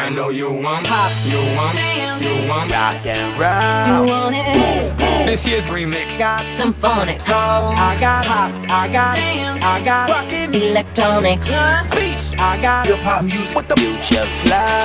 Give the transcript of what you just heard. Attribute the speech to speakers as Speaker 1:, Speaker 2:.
Speaker 1: I know you want pop, you want rock and roll.
Speaker 2: You want it?
Speaker 1: This year's remix
Speaker 2: Got some phonics.
Speaker 1: soul. I got pop, I got rockin'
Speaker 2: Electronic
Speaker 1: beats. I got hip hop music with the future fly.